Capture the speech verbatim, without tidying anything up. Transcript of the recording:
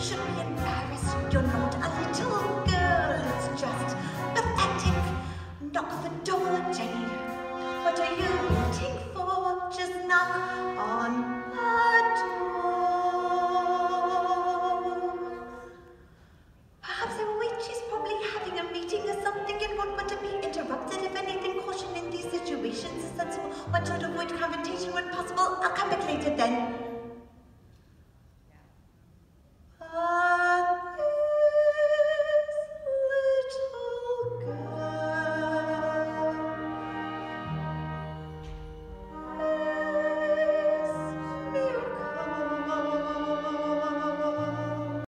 should be embarrassed. You're not a little girl. It's just pathetic. Knock on the door, Jane. What are you waiting for? Just knock on the door. Perhaps I will wait. She's probably having a meeting or something and won't want to be interrupted. If anything, caution in these situations is sensible. One should avoid confrontation when possible. I'll come back later then.